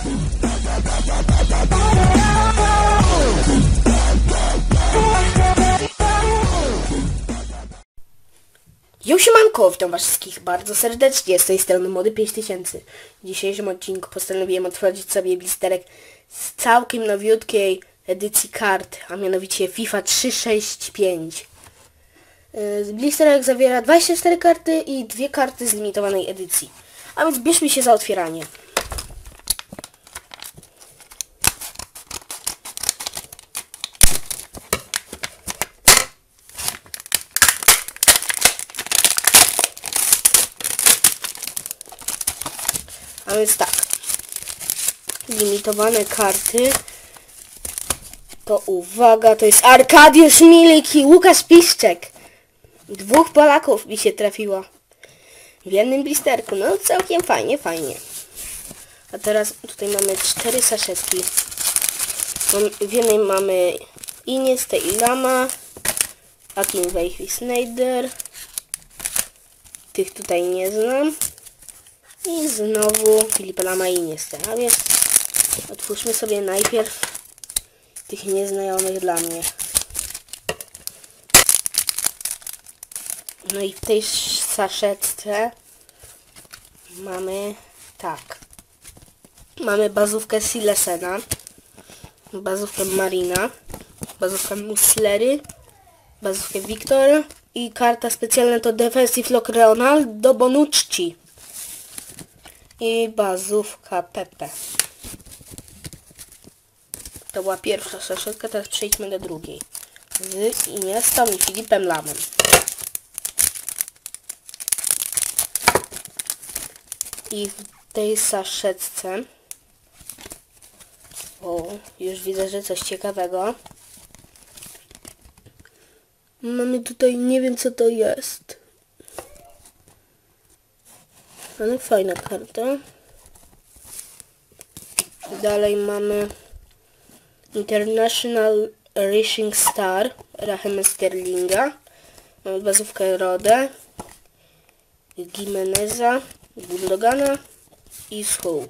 Siemanko, witam was wszystkich bardzo serdecznie, z tej strony Mody 5000. W dzisiejszym odcinku postanowiłem otworzyć sobie blisterek z całkiem nowiutkiej edycji kart, a mianowicie FIFA 365. Blisterek zawiera 24 karty i 2 karty z limitowanej edycji. A więc bierzmy się za otwieranie. A więc tak, limitowane karty, to uwaga, to jest Arkadiusz Milik i Łukasz Piszczek. 2 Polaków mi się trafiło w jednym blisterku, no całkiem fajnie. A teraz tutaj mamy 4 saszetki. W jednej mamy Iniesta i Lama, Akinwejh i Sneijder. Tych tutaj nie znam. I znowu Filipa Lama i Iniesta. A więc otwórzmy sobie najpierw tych nieznajomych dla mnie. No i w tej saszetce mamy tak. Mamy bazówkę Silesena, bazówkę Marina, bazówkę Muslery, bazówkę Wiktor i karta specjalna to Defensive Lock Ronaldo Bonucci. I bazówka Pepe. To była pierwsza saszetka, teraz przejdźmy do drugiej. Z Iniestą i Filipem Lamem. I w tej saszetce... O, już widzę, że coś ciekawego. Mamy tutaj, nie wiem co to jest. Ale fajna karta. Dalej mamy International Racing Star Raheem Sterlinga. Mamy bazówkę Rodę, Gimeneza, Gundogana i School.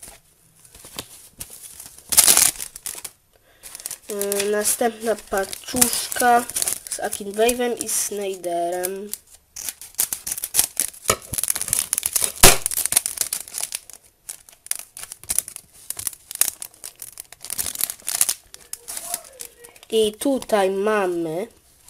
Następna paczuszka z Akinwejhem i Sneijderem. I tutaj mamy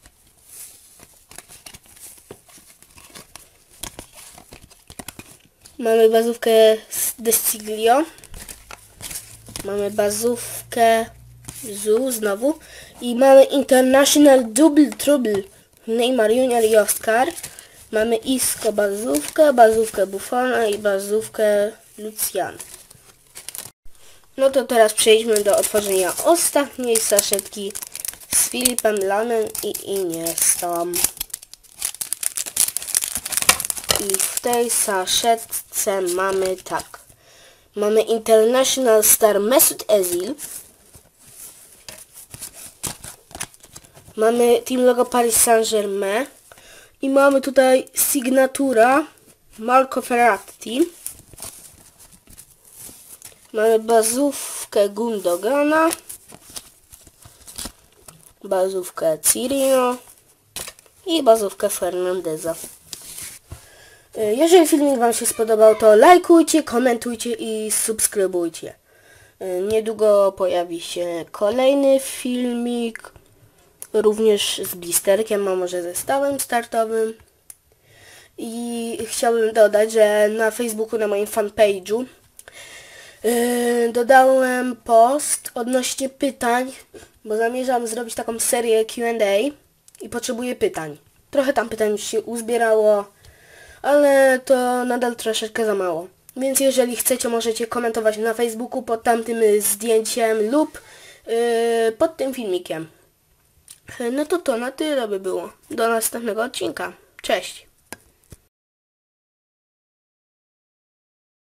bazówkę z Desiglio, mamy bazówkę Zu znowu i mamy International Double Trouble Neymar Junior i Oscar. Mamy Isco bazówkę Buffona i bazówkę Lucian. No to teraz przejdźmy do otworzenia ostatniej saszetki z Filipem Lamem i Iniestą. I w tej saszetce mamy tak. Mamy International Star Mesut Özil. Mamy team logo Paris Saint-Germain. I mamy tutaj sygnatura Marco Verratti. Mamy bazówkę Gundogana, bazówkę Cirino i bazówkę Fernandeza. Jeżeli filmik wam się spodobał, to lajkujcie, komentujcie i subskrybujcie. Niedługo pojawi się kolejny filmik, również z blisterkiem, a może zestawem startowym. I chciałbym dodać, że na Facebooku, na moim fanpage'u dodałem post odnośnie pytań, bo zamierzam zrobić taką serię Q&A i potrzebuję pytań. Trochę tam pytań już się uzbierało, ale to nadal troszeczkę za mało. Więc jeżeli chcecie, możecie komentować na Facebooku pod tamtym zdjęciem lub pod tym filmikiem. No to na tyle by było. Do następnego odcinka. Cześć!